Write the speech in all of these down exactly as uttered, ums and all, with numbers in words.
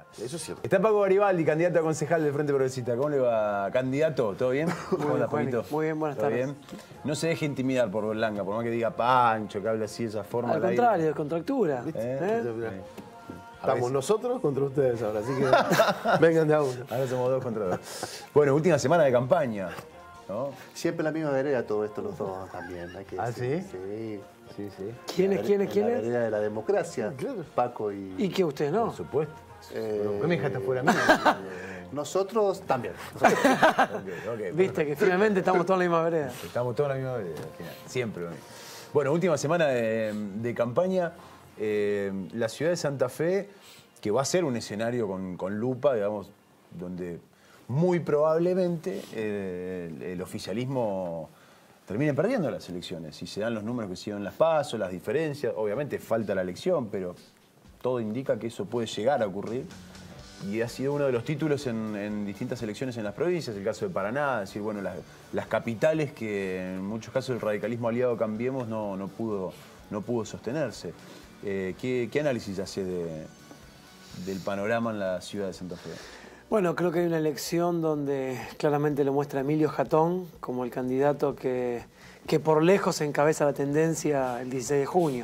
Eso es cierto. Está Paco Garibaldi, candidato a concejal del Frente Progresista. ¿Cómo le va, candidato? ¿Todo bien? ¿Cómo anda, Juanito? Muy bien, buenas ¿Todo tardes. bien? No se deje intimidar por Berlanga, por más que diga Pancho, que hable así de esa forma. Al contrario, de contractura. ¿Eh? ¿Eh? Estamos nosotros contra ustedes ahora, así que vengan de a uno. Ahora somos dos contra dos. Bueno, última semana de campaña, ¿no? Siempre la misma vereda todo esto los dos también. Hay que ¿Ah, decir. sí? Sí. Sí, sí. ¿Quiénes, La vere- quiénes, La quiénes? vereda de la democracia. Claro. Paco y... ¿Y que usted no? Por supuesto. eh, ¿Por qué me dejaste fuera mí? Nosotros también. Ok, ok. Viste que finalmente estamos todos en la misma vereda. Estamos todos en la misma vereda, al final. Siempre lo mismo. Bueno, última semana de, de campaña. Eh, la ciudad de Santa Fe, que va a ser un escenario con, con lupa, digamos, donde muy probablemente eh, el, el oficialismo termine perdiendo las elecciones. Si se dan los números que se dieron en las PASO, las diferencias, obviamente falta la elección, pero todo indica que eso puede llegar a ocurrir. Y ha sido uno de los títulos en, en distintas elecciones en las provincias, el caso de Paraná, es decir, bueno, las, las capitales que en muchos casos el radicalismo aliado Cambiemos no, no, pudo, no pudo sostenerse. Eh, ¿qué, ¿Qué análisis hace de, del panorama en la ciudad de Santa Fe? Bueno, creo que hay una elección donde claramente lo muestra Emilio Jatón como el candidato que, que por lejos encabeza la tendencia el dieciséis de junio.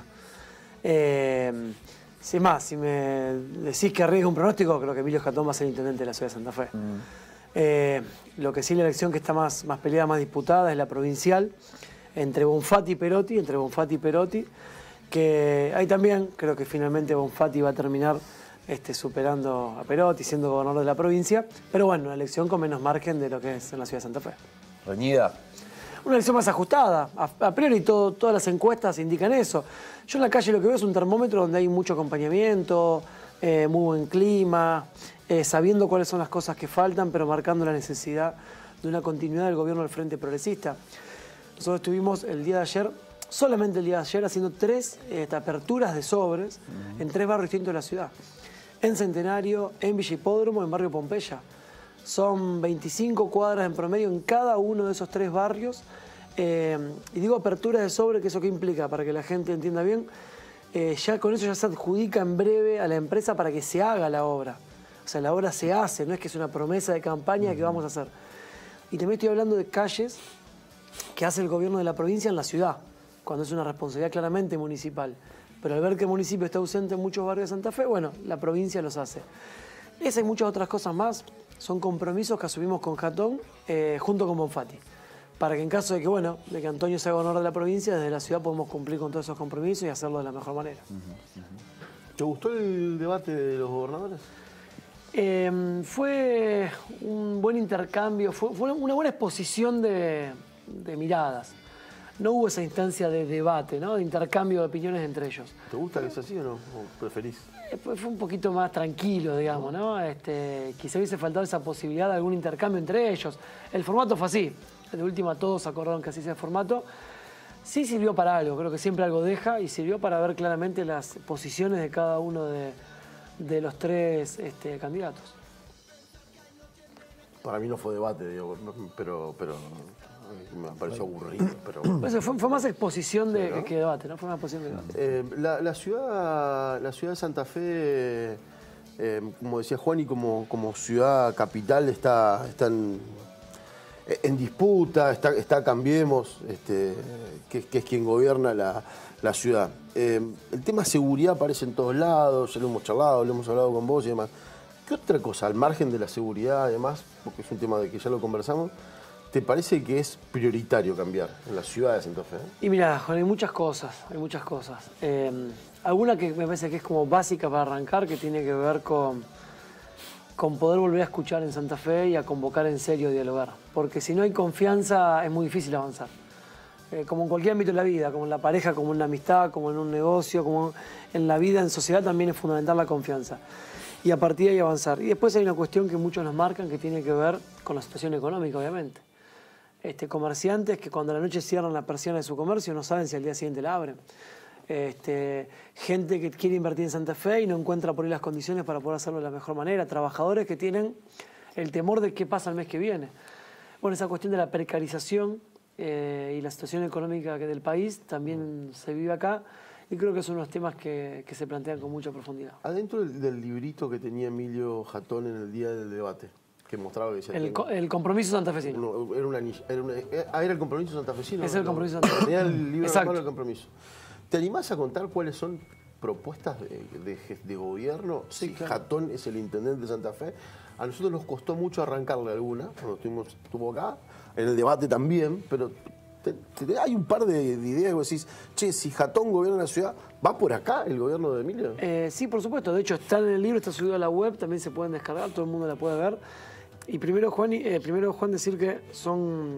Eh, sin más, si me decís que arriesgo un pronóstico, creo que Emilio Jatón va a ser intendente de la ciudad de Santa Fe. Mm. Eh, lo que sí, la elección que está más, más peleada, más disputada es la provincial, entre Bonfatti y Perotti, entre Bonfatti y Perotti, que ahí también creo que finalmente Bonfatti va a terminar Este, superando a Perotti, siendo gobernador de la provincia, pero bueno, una elección con menos margen de lo que es en la ciudad de Santa Fe. Reñida. Una elección más ajustada. A, a priori todo, todas las encuestas indican eso. Yo en la calle lo que veo es un termómetro donde hay mucho acompañamiento, eh, muy buen clima, eh, sabiendo cuáles son las cosas que faltan, pero marcando la necesidad de una continuidad del gobierno del Frente Progresista. Nosotros estuvimos el día de ayer, solamente el día de ayer, haciendo tres eh, aperturas de sobres uh-huh. en tres barrios distintos de la ciudad. En Centenario, en Villa Hipódromo, en Barrio Pompeya. Son veinticinco cuadras en promedio en cada uno de esos tres barrios. Eh, y digo apertura de sobre, que eso qué implica, para que la gente entienda bien. Eh, ya con eso ya se adjudica en breve a la empresa para que se haga la obra. O sea, la obra se hace, no es que es una promesa de campaña uh-huh. que vamos a hacer. Y también estoy hablando de calles que hace el gobierno de la provincia en la ciudad, cuando es una responsabilidad claramente municipal. Pero al ver que el municipio está ausente en muchos barrios de Santa Fe, bueno, la provincia los hace. Esa y muchas otras cosas más son compromisos que asumimos con Jatón eh, junto con Bonfatti. Para que en caso de que, bueno, de que Antonio sea gobernador de la provincia, desde la ciudad podemos cumplir con todos esos compromisos y hacerlo de la mejor manera. Uh-huh, uh-huh. ¿Te gustó el debate de los gobernadores? Eh, fue un buen intercambio, fue, fue una buena exposición de, de miradas. No hubo esa instancia de debate, ¿no? De intercambio de opiniones entre ellos. ¿Te gusta que es así o no? ¿O preferís? Fue un poquito más tranquilo, digamos, ¿no? Este, quizá hubiese faltado esa posibilidad de algún intercambio entre ellos. El formato fue así. De última todos acordaron que así sea el formato. Sí sirvió para algo, creo que siempre algo deja, y sirvió para ver claramente las posiciones de cada uno de, de los tres este, candidatos. Para mí no fue debate, digo, pero... pero... me pareció aburrido, pero... Pues fue, fue más exposición de, ¿no? que debate, ¿no? Fue más exposición de debate. Eh, la, la, ciudad, la ciudad de Santa Fe, eh, como decía Juan, y como, como ciudad capital está, está en, en disputa, está, está Cambiemos, este, que, que es quien gobierna la, la ciudad. Eh, el tema seguridad aparece en todos lados, ya lo hemos charlado, lo hemos hablado con vos y demás. ¿Qué otra cosa, al margen de la seguridad, además, porque es un tema de que ya lo conversamos, te parece que es prioritario cambiar en la ciudad de Santa Fe? Y mira, Juan, hay muchas cosas, hay muchas cosas. Eh, alguna que me parece que es como básica para arrancar, que tiene que ver con, con poder volver a escuchar en Santa Fe y a convocar en serio a dialogar. Porque si no hay confianza es muy difícil avanzar. Eh, como en cualquier ámbito de la vida, como en la pareja, como en la amistad, como en un negocio, como en la vida, en sociedad también es fundamental la confianza. Y a partir de ahí avanzar. Y después hay una cuestión que muchos nos marcan que tiene que ver con la situación económica, obviamente. Este, comerciantes que cuando a la noche cierran la persiana de su comercio no saben si al día siguiente la abren. Este, gente que quiere invertir en Santa Fe y no encuentra por ahí las condiciones para poder hacerlo de la mejor manera. Trabajadores que tienen el temor de qué pasa el mes que viene. Bueno, esa cuestión de la precarización eh, y la situación económica que del país también se vive acá. Y creo que son unos temas que, que se plantean con mucha profundidad. Adentro del, del librito que tenía Emilio Jatón en el día del debate, que mostraba que decía... El, co el compromiso santafesino. Uno, era, una, era, una, ah, era el compromiso santafesino. Es el compromiso santafesino. Tenía el libro Exacto. del compromiso. ¿Te animás a contar cuáles son propuestas de, de, de gobierno? Sí, si claro. Jatón es el intendente de Santa Fe. A nosotros nos costó mucho arrancarle alguna, cuando estuvimos, estuvo acá, en el debate también, pero te, te, hay un par de, de ideas que vos decís, che, si Jatón gobierna la ciudad, ¿va por acá el gobierno de Emilio? Eh, sí, por supuesto. De hecho, está en el libro, está subido a la web, también se pueden descargar, todo el mundo la puede ver. Y primero, Juan, eh, primero, Juan decir que son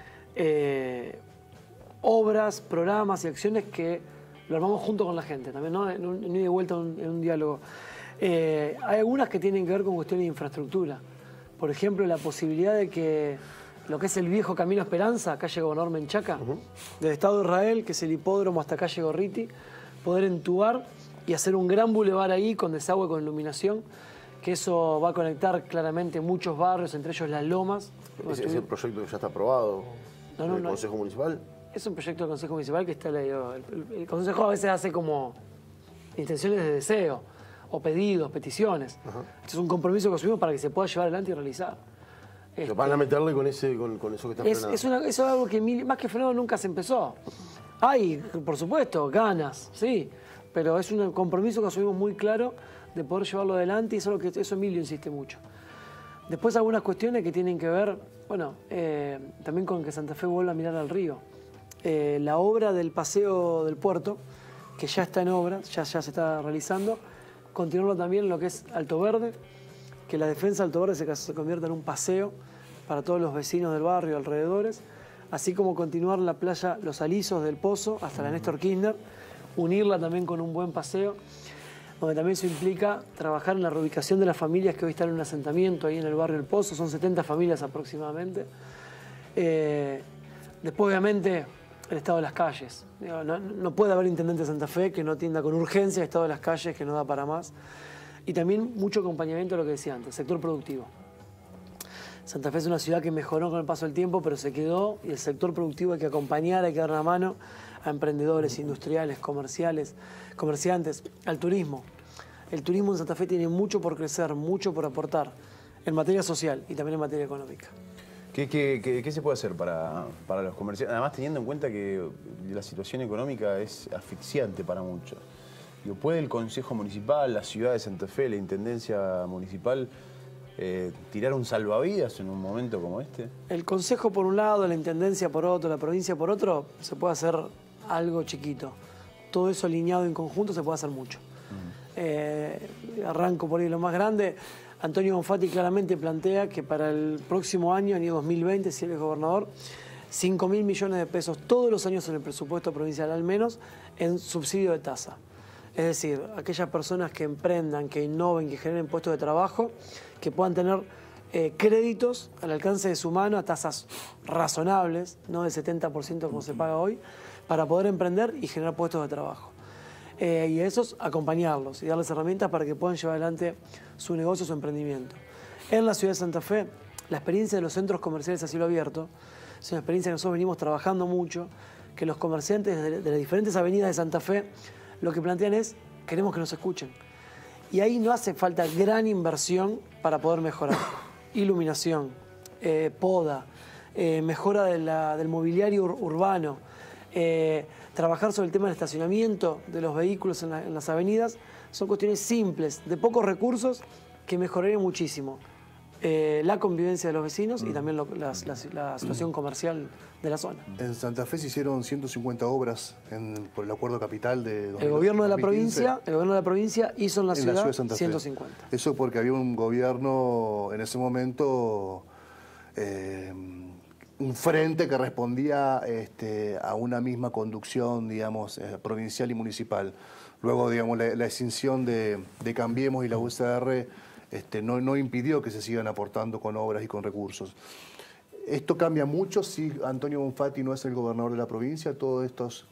eh, obras, programas y acciones que lo armamos junto con la gente, también, ¿no? En un, en un de vuelta, en un, en un diálogo. Eh, hay algunas que tienen que ver con cuestiones de infraestructura. Por ejemplo, la posibilidad de que lo que es el viejo Camino Esperanza, calle Gobernador Menchaca, uh-huh. del Estado de Israel, que es el hipódromo hasta calle Gorriti, poder entubar y hacer un gran bulevar ahí con desagüe, con iluminación, que eso va a conectar claramente muchos barrios, entre ellos Las Lomas. ¿Ese es el proyecto que ya está aprobado no, no, del no, Consejo Municipal? Es un proyecto del Consejo Municipal que está leído. El, el, el Consejo a veces hace como intenciones de deseo, o pedidos, peticiones. Uh-huh. Este es un compromiso que asumimos para que se pueda llevar adelante y realizar. Este, van a meterle con, ese, con, con eso que está es, frenado. Es, una, es algo que más que frenado nunca se empezó. Hay, por supuesto, ganas, sí, pero es un compromiso que asumimos muy claro de poder llevarlo adelante y eso, es lo que, eso Emilio insiste mucho. Después algunas cuestiones que tienen que ver, bueno, eh, también con que Santa Fe vuelva a mirar al río. Eh, la obra del paseo del puerto, que ya está en obra, ya, ya se está realizando, continuarlo también en lo que es Alto Verde, que la defensa de Alto Verde se, se convierta en un paseo para todos los vecinos del barrio, alrededores, así como continuar la playa Los Alisos del Pozo hasta la Néstor Kirchner, unirla también con un buen paseo, donde también eso implica trabajar en la reubicación de las familias que hoy están en un asentamiento ahí en el barrio El Pozo, son setenta familias aproximadamente. Eh, después, obviamente, el estado de las calles. No, no puede haber intendente de Santa Fe que no atienda con urgencia el estado de las calles, que no da para más. Y también mucho acompañamiento a lo que decía antes, sector productivo. Santa Fe es una ciudad que mejoró con el paso del tiempo, pero se quedó, y el sector productivo hay que acompañar, hay que dar una mano a emprendedores, industriales, comerciales, comerciantes, al turismo. El turismo en Santa Fe tiene mucho por crecer, mucho por aportar, en materia social y también en materia económica. ¿Qué, qué, qué, qué se puede hacer para, para los comerciantes? Además, teniendo en cuenta que la situación económica es asfixiante para muchos. ¿Puede el Consejo Municipal, la ciudad de Santa Fe, la Intendencia Municipal, eh, tirar un salvavidas en un momento como este? El Consejo por un lado, la Intendencia por otro, la provincia por otro, se puede hacer algo chiquito. Todo eso alineado en conjunto se puede hacer mucho. Uh-huh. eh, arranco por ahí lo más grande. Antonio Bonfatti claramente plantea que para el próximo año, año dos mil veinte, si él es gobernador, cinco mil millones de pesos todos los años en el presupuesto provincial al menos en subsidio de tasa. Es decir, aquellas personas que emprendan, que innoven, que generen puestos de trabajo, que puedan tener eh, créditos al alcance de su mano a tasas razonables, no del setenta por ciento como se paga hoy, para poder emprender y generar puestos de trabajo. Eh, y a esos acompañarlos y darles herramientas para que puedan llevar adelante su negocio, su emprendimiento. En la ciudad de Santa Fe, la experiencia de los centros comerciales a cielo abierto es una experiencia que nosotros venimos trabajando mucho, que los comerciantes de, de las diferentes avenidas de Santa Fe lo que plantean es, queremos que nos escuchen. Y ahí no hace falta gran inversión para poder mejorar. Iluminación, eh, poda, eh, mejora de la, del mobiliario ur urbano, eh, trabajar sobre el tema del estacionamiento de los vehículos en, la, en las avenidas, son cuestiones simples, de pocos recursos, que mejorarían muchísimo eh, la convivencia de los vecinos y también lo, la, la, la situación comercial de la zona. En Santa Fe se hicieron ciento cincuenta obras en, por el acuerdo capital de dos mil, el gobierno de la dos mil quince. provincia, el gobierno de la provincia hizo en la, en ciudad, la ciudad de Santa Fe. ciento cincuenta. Eso porque había un gobierno en ese momento, eh, un frente que respondía este, a una misma conducción, digamos, eh, provincial y municipal. Luego, digamos, la, la extinción de, de Cambiemos y la U C R este, no, no impidió que se sigan aportando con obras y con recursos. Esto cambia mucho si Antonio Bonfatti no es el gobernador de la provincia. Todos estos,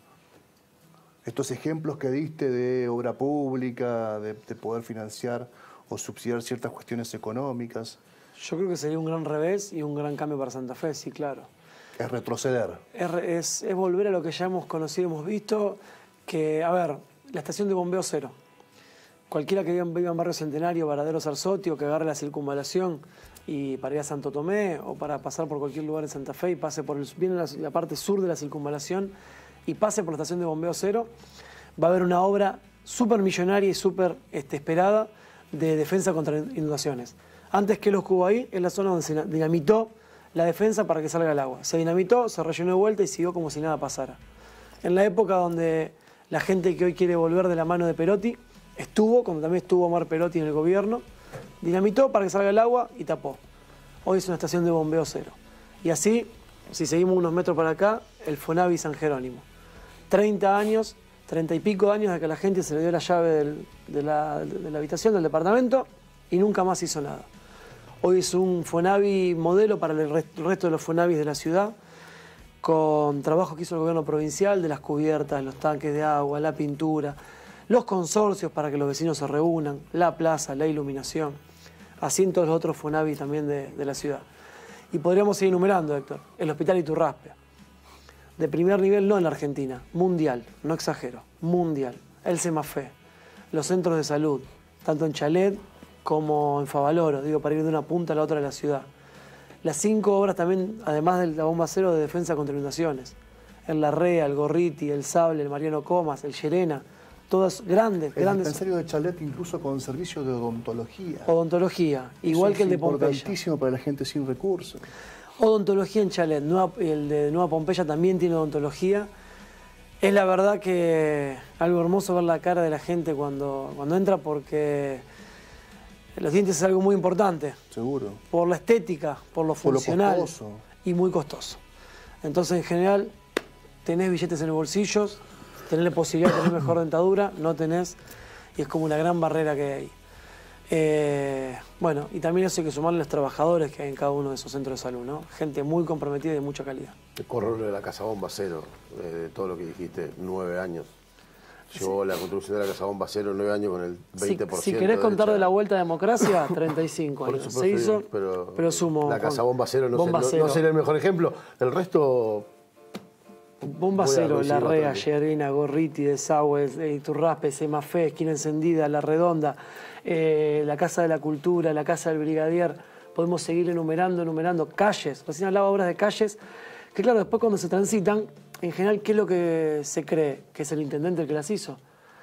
estos ejemplos que diste de obra pública, de, de poder financiar o subsidiar ciertas cuestiones económicas. Yo creo que sería un gran revés y un gran cambio para Santa Fe, sí, claro. Es retroceder. Es, es, es volver a lo que ya hemos conocido, hemos visto, que, a ver, la estación de bombeo cero. Cualquiera que viva, viva en Barrio Centenario, Varadero, Sarzotti, o que agarre la circunvalación y para ir a Santo Tomé o para pasar por cualquier lugar en Santa Fe y pase por el, viene la, la parte sur de la circunvalación y pase por la estación de bombeo cero, va a haber una obra súper millonaria y súper este, esperada de defensa contra inundaciones. Antes que los que hubo ahí, es la zona donde se dinamitó la defensa para que salga el agua. Se dinamitó, se rellenó de vuelta y siguió como si nada pasara. En la época donde la gente que hoy quiere volver de la mano de Perotti estuvo, como también estuvo Omar Perotti en el gobierno, dinamitó para que salga el agua y tapó. Hoy es una estación de bombeo cero. Y así, si seguimos unos metros para acá, el Fonavi San Jerónimo. treinta años, treinta y pico de años de que a la gente se le dio la llave del, de, la, de la habitación del departamento y nunca más hizo nada. Hoy es un Fonavi modelo para el resto de los Fonavis de la ciudad, con trabajo que hizo el gobierno provincial, de las cubiertas, los tanques de agua, la pintura, los consorcios para que los vecinos se reúnan, la plaza, la iluminación, así en todos los otros Fonavis también de, de la ciudad. Y podríamos seguir enumerando, Héctor, el Hospital Iturraspe, de primer nivel no en la Argentina, mundial, no exagero, mundial, el Semafe, los centros de salud, tanto en Chalet como en Favaloro, digo, para ir de una punta a la otra de la ciudad. Las cinco obras también, además de la bomba cero de defensa contra inundaciones, el Larrea, el Gorriti, el Sable, el Mariano Comas, el Llerena, todas grandes, el grandes. El dispensario de Chalet incluso con servicio de odontología. Odontología, igual Eso que el de es Pompeya. Importantísimo para la gente sin recursos. Odontología en Chalet, Nueva, el de Nueva Pompeya también tiene odontología. Es la verdad que algo hermoso ver la cara de la gente cuando, cuando entra, porque los dientes es algo muy importante. Seguro. Por la estética, por lo funcional. Por lo costoso. Y muy costoso. Entonces, en general, tenés billetes en los bolsillos, tenés la posibilidad de tener mejor dentadura, no tenés, y es como una gran barrera que hay ahí. Eh, bueno, y también eso hay que sumarle a los trabajadores que hay en cada uno de esos centros de salud, ¿no? Gente muy comprometida y de mucha calidad. El corredor de la Casa Bomba Cero, eh, de todo lo que dijiste, nueve años. Llevó sí. la construcción de la Casa Bomba Cero nueve años con el veinte por ciento. Si, si querés contar de la vuelta a democracia, treinta y cinco años. Se hizo, pero, pero sumo. La Casa Bomba Cero no, bomba sé, cero. no, no sería el mejor ejemplo. El resto... Bomba Cero, Larrea, Llerena, Gorriti, Desagüe, Iturraspe, Semafe, Esquina Encendida, La Redonda, eh, la Casa de la Cultura, la Casa del Brigadier. Podemos seguir enumerando, enumerando. Calles, recién hablaba obras de calles, que claro, después cuando se transitan, en general, ¿qué es lo que se cree? Que es el intendente el que las hizo.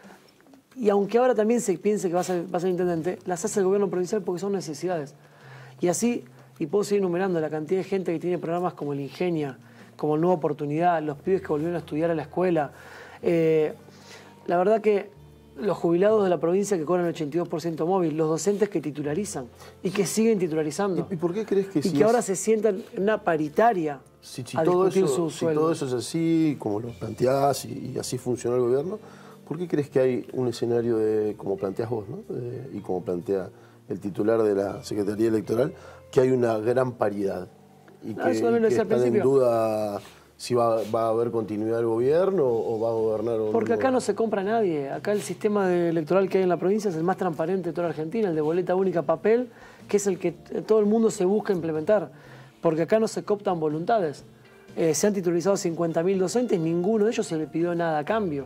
Y aunque ahora también se piense que va a ser, va a ser intendente, las hace el gobierno provincial porque son necesidades. Y así, y puedo seguir enumerando la cantidad de gente que tiene programas como el Ingenia, como Nueva Oportunidad, los pibes que volvieron a estudiar a la escuela. Eh, la verdad que los jubilados de la provincia que cobran el ochenta y dos por ciento móvil, los docentes que titularizan y que siguen titularizando. ¿Y, y por qué crees que Y si que es... ahora se sientan en una paritaria si, si a todo discutir eso, su si sueldo? todo eso es así, como lo planteás y, y así funciona el gobierno, ¿por qué crees que hay un escenario de, como planteás vos, ¿no? de, y como plantea el titular de la Secretaría Electoral, que hay una gran paridad? Y No, que, eso también lo y que decía al están en principio. duda si va, va a haber continuidad del gobierno o va a gobernar o Porque no. acá no se compra nadie. Acá el sistema de electoral que hay en la provincia es el más transparente de toda la Argentina, el de boleta única papel, que es el que todo el mundo se busca implementar. Porque acá no se cooptan voluntades. Eh, se han titularizado cincuenta mil docentes, ninguno de ellos se le pidió nada a cambio.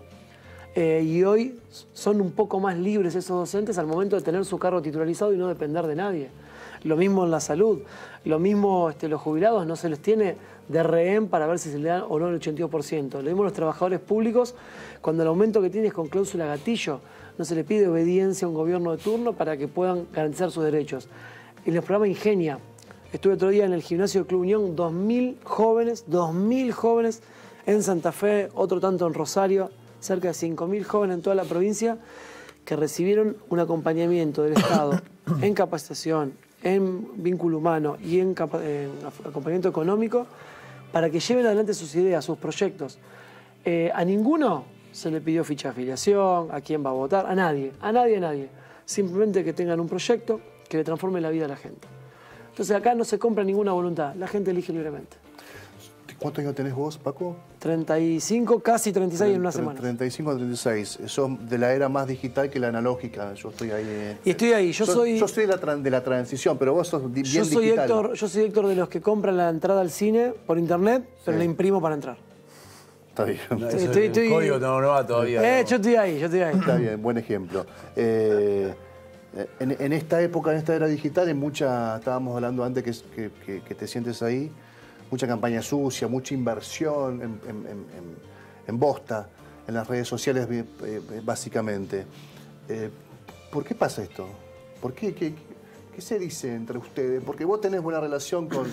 Eh, y hoy son un poco más libres esos docentes al momento de tener su cargo titularizado y no depender de nadie. Lo mismo en la salud, lo mismo este, los jubilados no se les tiene de rehén para ver si se le dan o no el ochenta y dos por ciento. Lo mismo los trabajadores públicos, cuando el aumento que tiene es con cláusula gatillo, no se le pide obediencia a un gobierno de turno para que puedan garantizar sus derechos. En el programa Ingenia, estuve otro día en el gimnasio del Club Unión, dos mil jóvenes, dos mil jóvenes en Santa Fe, otro tanto en Rosario, cerca de cinco mil jóvenes en toda la provincia que recibieron un acompañamiento del Estado en capacitación, en vínculo humano y en, en acompañamiento económico para que lleven adelante sus ideas, sus proyectos. Eh, a ninguno se le pidió ficha de afiliación, a quién va a votar, a nadie, a nadie, a nadie. Simplemente que tengan un proyecto que le transforme la vida a la gente. Entonces acá no se compra ninguna voluntad, la gente elige libremente. ¿Cuántos años tenés vos, Paco? treinta y cinco, casi treinta y seis en una semana. treinta y cinco a treinta y seis. Sos de la era más digital que la analógica. Yo estoy ahí. Eh, y estoy ahí. Yo, yo soy... Yo soy de la, de la transición, pero vos sos bien yo soy digital. Héctor, yo soy Héctor de los que compran la entrada al cine por internet, pero sí. la imprimo para entrar. Está bien. No, eso, Estoy- el estoy- código no, no va todavía. Eh, no. yo estoy ahí, yo estoy ahí. Está bien, buen ejemplo. Eh, en, en esta época, en esta era digital, en mucha, estábamos hablando antes que, que, que- que te sientes ahí, mucha campaña sucia, mucha inversión en, en, en, en- en bosta, en las redes sociales eh, eh, básicamente. Eh, ¿Por qué pasa esto? ¿Por qué? ¿Qué, qué se dice entre ustedes? Porque vos tenés buena relación con,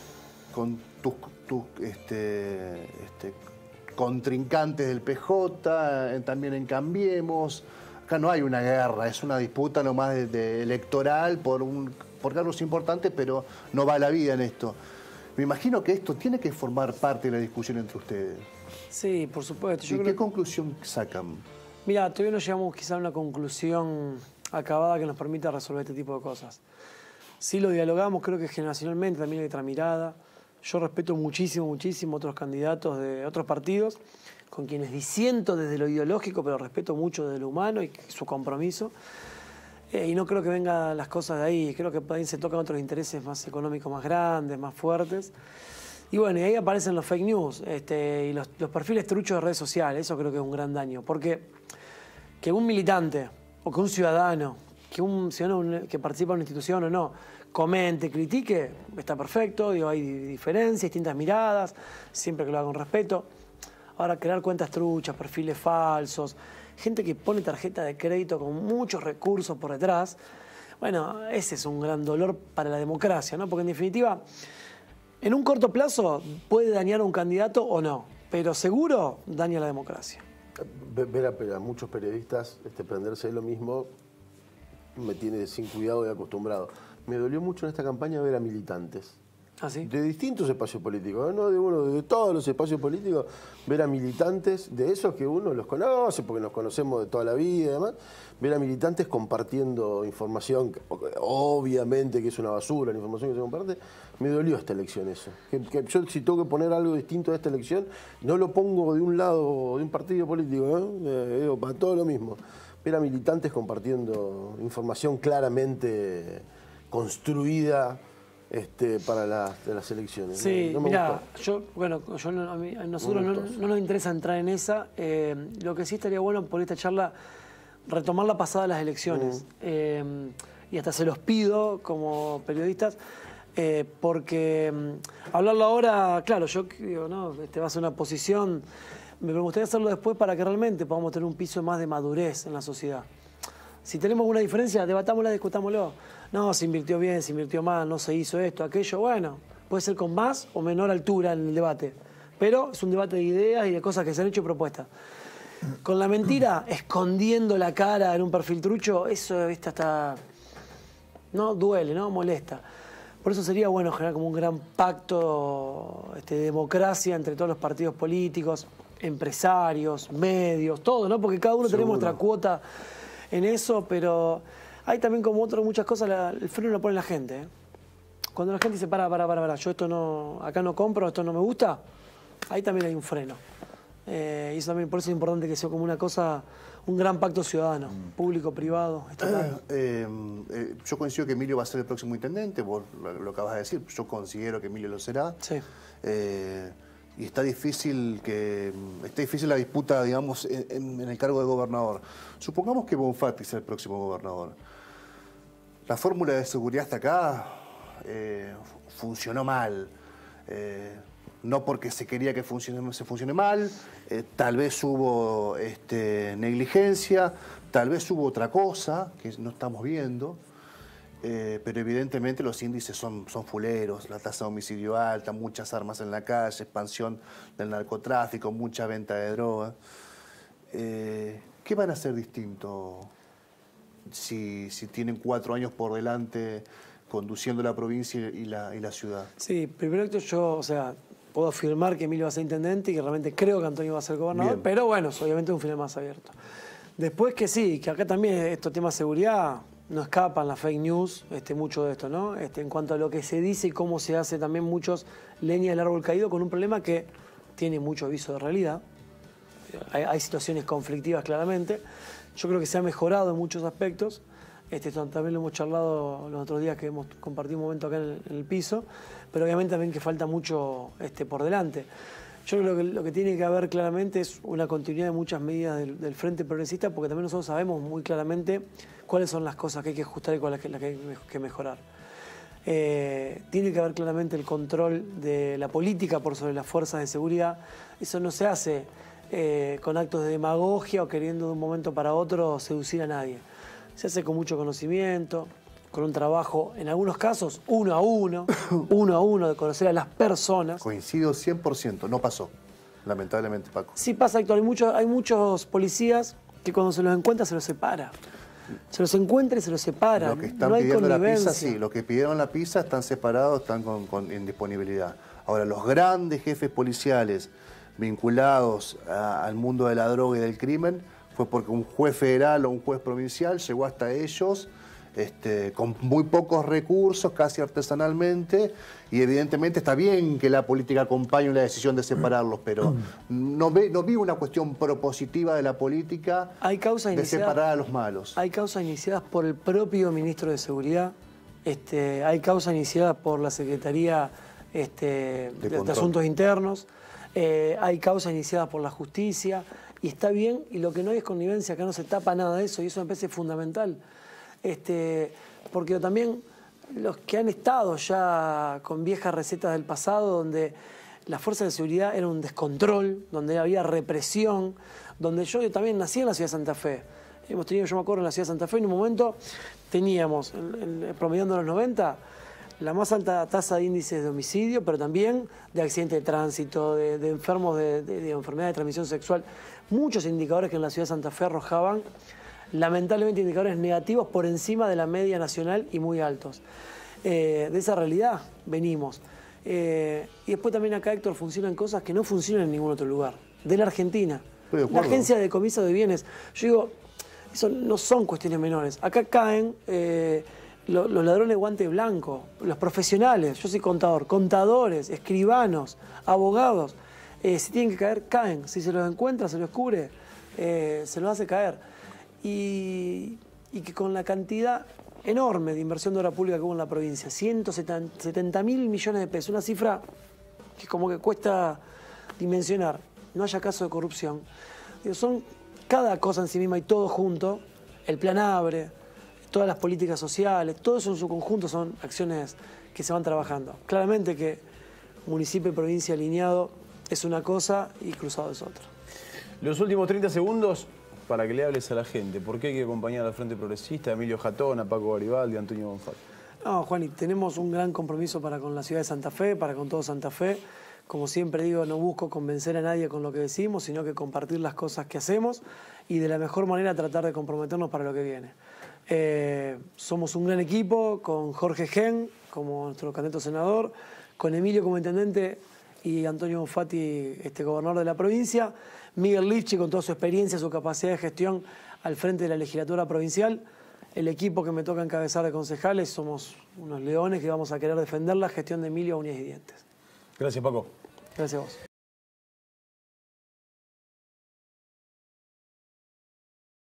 con tus, tus este, este, contrincantes del P J, eh, también en Cambiemos. Acá no hay una guerra, es una disputa nomás de, de electoral por, un, por cargos importantes, pero no va la vida en esto. Me imagino que esto tiene que formar parte de la discusión entre ustedes. Sí, por supuesto. Yo ¿Y creo qué conclusión sacan? Mira, todavía no llegamos quizá a una conclusión acabada que nos permita resolver este tipo de cosas. Sí lo dialogamos, creo que generacionalmente también hay otra mirada. Yo respeto muchísimo, muchísimo otros candidatos de otros partidos, con quienes disiento desde lo ideológico, pero respeto mucho desde lo humano y su compromiso. Eh, y no creo que vengan las cosas de ahí, creo que también se tocan otros intereses más económicos más grandes, más fuertes. Y bueno, y ahí aparecen los fake news este, y los, los perfiles truchos de redes sociales, eso creo que es un gran daño, porque que un militante o que un ciudadano, que un ciudadano que participa en una institución o no, comente, critique, está perfecto, digo, hay diferencias, distintas miradas, siempre que lo haga con respeto. Ahora, crear cuentas truchas, perfiles falsos, gente que pone tarjeta de crédito con muchos recursos por detrás, bueno, ese es un gran dolor para la democracia, ¿no? Porque en definitiva, en un corto plazo puede dañar a un candidato o no, pero seguro daña a la democracia. Ver a, a muchos periodistas este, prenderse de lo mismo me tiene sin cuidado y acostumbrado. Me dolió mucho en esta campaña ver a militantes. ¿Ah, sí? De distintos espacios políticos, no de uno, de todos los espacios políticos, ver a militantes, de esos que uno los conoce, porque nos conocemos de toda la vida y demás, ver a militantes compartiendo información, que, obviamente que es una basura la información que se comparte, me dolió esta elección eso. Que, que yo si tengo que poner algo distinto a esta elección, no lo pongo de un lado, de un partido político, ¿no? Eh, digo, para todo lo mismo. Ver a militantes compartiendo información claramente construida, Este, para la, de las elecciones. Sí, no, no me mira, gustó. yo, bueno, yo no- a, mí- a nosotros No no, me gustó. no nos interesa entrar en esa. Eh, lo que sí estaría bueno por esta charla, retomar la pasada de las elecciones. Eh, y hasta se los pido como periodistas, eh, porque mm, hablarlo ahora, claro, yo digo, no, este va a ser una posición, me gustaría hacerlo después para que realmente podamos tener un piso más de madurez en la sociedad. Si tenemos una diferencia, debatámosla, discutámoslo. No, se invirtió bien, se invirtió mal, no se hizo esto, aquello. Bueno, puede ser con más o menor altura en el debate. Pero es un debate de ideas y de cosas que se han hecho y propuestas. Con la mentira, escondiendo la cara en un perfil trucho, eso esta está... No, duele, ¿no? Molesta. Por eso sería bueno generar como un gran pacto este, de democracia entre todos los partidos políticos, empresarios, medios, todo, ¿no? Porque cada uno tenemos nuestra cuota en eso, pero hay también como otras muchas cosas, la, el freno lo pone la gente, ¿eh? Cuando la gente dice, para, para, para, para, yo esto no, acá no compro, esto no me gusta, ahí también hay un freno. Eh, y eso también, por eso es importante que sea como una cosa, un gran pacto ciudadano, público, privado, estatal. Eh, eh, yo coincido que Emilio va a ser el próximo intendente, vos lo, lo acabas de decir, yo considero que Emilio lo será. Sí. Eh, y está difícil que está difícil la disputa, digamos, en, en el cargo de gobernador. Supongamos que Bonfatti sea el próximo gobernador. La fórmula de seguridad hasta acá eh, funcionó mal. Eh, no porque se quería que funcione, se funcione mal, eh, tal vez hubo este, negligencia, tal vez hubo otra cosa que no estamos viendo. Eh, pero evidentemente los índices son, son fuleros, la tasa de homicidio alta, muchas armas en la calle, expansión del narcotráfico, mucha venta de droga. Eh, ¿Qué van a hacer distinto si, si tienen cuatro años por delante conduciendo la provincia y la, y la ciudad? Sí, primero que yo, o sea, puedo afirmar que Emilio va a ser intendente y que realmente creo que Antonio va a ser gobernador, Bien. pero bueno, obviamente es un final más abierto. Después que sí, que acá también estos temas de seguridad no escapan las fake news, este, mucho de esto, ¿no? Este, en cuanto a lo que se dice y cómo se hace también muchos leña del árbol caído con un problema que tiene mucho aviso de realidad. Hay, hay situaciones conflictivas claramente. Yo creo que se ha mejorado en muchos aspectos. Este, también lo hemos charlado los otros días que hemos compartido un momento acá en el, en el piso, pero obviamente también que falta mucho este, por delante. Yo creo que lo que tiene que haber claramente es una continuidad de muchas medidas del, del Frente Progresista, porque también nosotros sabemos muy claramente cuáles son las cosas que hay que ajustar y cuáles las que hay que mejorar. Eh, tiene que haber claramente el control de la política por sobre las fuerzas de seguridad. Eso no se hace eh, con actos de demagogia o queriendo de un momento para otro seducir a nadie. Se hace con mucho conocimiento, con un trabajo, en algunos casos, uno a uno, uno a uno, de conocer a las personas. Coincido cien por ciento, no pasó, lamentablemente, Paco. Sí pasa, Héctor, hay muchos, hay muchos policías que cuando se los encuentra se los separa. Se los encuentra y se los separa. Los que están no hay pidiendo la connivencia. pizza, sí. Los que pidieron la pizza están separados, están con, con, en disponibilidad. Ahora, los grandes jefes policiales vinculados a, al mundo de la droga y del crimen fue porque un juez federal o un juez provincial llegó hasta ellos este, con muy pocos recursos, casi artesanalmente, y evidentemente está bien que la política acompañe la decisión de separarlos, pero no, ve, no vi una cuestión propositiva de la política hay causas de iniciadas, separar a los malos. Hay causas iniciadas por el propio ministro de Seguridad, este, hay causas iniciadas por la Secretaría este, de, de, de Asuntos Internos, eh, hay causas iniciadas por la Justicia, y está bien, y lo que no hay es connivencia, acá no se tapa nada de eso, y eso me parece fundamental. Este, porque también los que han estado ya con viejas recetas del pasado, donde la fuerza de seguridad era un descontrol, donde había represión, donde yo, yo también nací en la ciudad de Santa Fe. Hemos tenido, yo me acuerdo, en la ciudad de Santa Fe, en un momento teníamos, en, en, promediando los noventa, la más alta tasa de índices de homicidio, pero también de accidentes de tránsito, de, de enfermos de, de, de enfermedades de transmisión sexual. Muchos indicadores que en la ciudad de Santa Fe arrojaban, lamentablemente, indicadores negativos por encima de la media nacional y muy altos. Eh, de esa realidad venimos. Eh, y después también acá, Héctor, funcionan cosas que no funcionan en ningún otro lugar. De la Argentina. Estoy de La acuerdo. Agencia de Decomiso de Bienes. Yo digo, eso no son cuestiones menores. Acá caen eh, lo, los ladrones de guante blanco, los profesionales. Yo soy contador, contadores, escribanos, abogados. Eh, si tienen que caer, caen. Si se los encuentra, se los cubre, eh, se los hace caer. Y, y que con la cantidad enorme de inversión de obra pública que hubo en la provincia, ciento setenta mil millones de pesos, una cifra que como que cuesta dimensionar, no haya caso de corrupción. Digo, son cada cosa en sí misma y todo junto, el plan ABRE, todas las políticas sociales, todo eso en su conjunto son acciones que se van trabajando. Claramente que municipio y provincia alineado es una cosa y cruzado es otra. Los últimos treinta segundos para que le hables a la gente. ¿Por qué hay que acompañar al Frente Progresista, a Emilio Jatón, a Paco Garibaldi, a Antonio Bonfatti? No, Juan, y tenemos un gran compromiso para con la ciudad de Santa Fe, para con todo Santa Fe. Como siempre digo, no busco convencer a nadie con lo que decimos, sino que compartir las cosas que hacemos y de la mejor manera tratar de comprometernos para lo que viene. Eh, somos un gran equipo con Jorge Gen como nuestro candidato senador, con Emilio como intendente y Antonio Bonfatti, este gobernador de la provincia, Miguel Lichi con toda su experiencia, su capacidad de gestión al frente de la legislatura provincial. El equipo que me toca encabezar de concejales somos unos leones que vamos a querer defender la gestión de Emilio a uñas y dientes. Gracias, Paco. Gracias a vos.